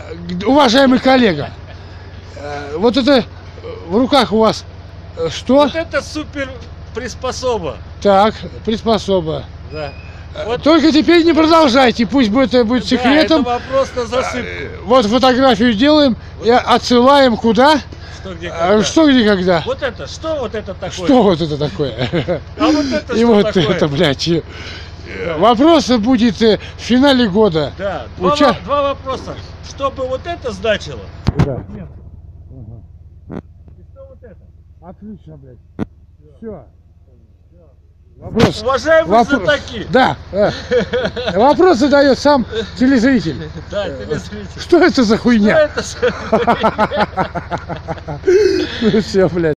уважаемый коллега, вот это в руках у вас что? Вот это супер приспособа. Так, приспособа. Да. Вот, Только теперь не продолжайте, пусть это будет секретом. Да, это вопрос на засыпку. Вот фотографию делаем и отсылаем куда? Что, где, когда. Что, где, когда? Вот это, что вот это такое? Что вот это такое? А вот это И что вот такое? это, блядь. Вопрос будет в финале года. Да, два вопроса. Что бы вот это значило? Да. Нет. И что вот это? Отлично, блядь. Все. Вопрос. Уважаемые знатоки. Да. Вопрос задает сам телезритель. Да, телезритель. Что это за хуйня? Что это за хуйня? Ну все, блядь.